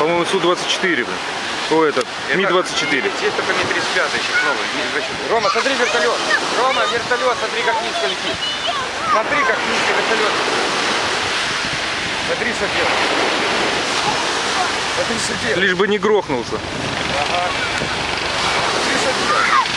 По-моему, Су-24, блин. О, этот, Ми-24. Здесь только Ми-35 сейчас новый. Рома, смотри вертолет. Рома, вертолет, смотри, как низко летит. Смотри, как низко вертолет. Смотри, что делает. Смотри, что делает. Лишь бы не грохнулся. Ага. Смотри, что делает.